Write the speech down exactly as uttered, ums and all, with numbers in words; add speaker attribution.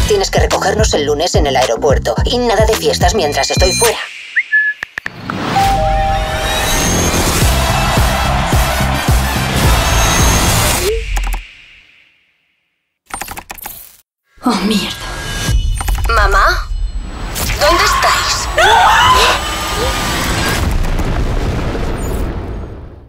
Speaker 1: Tienes que recogernos el lunes en el aeropuerto. Y nada de fiestas mientras estoy fuera.
Speaker 2: Oh, mierda.
Speaker 1: ¿Mamá?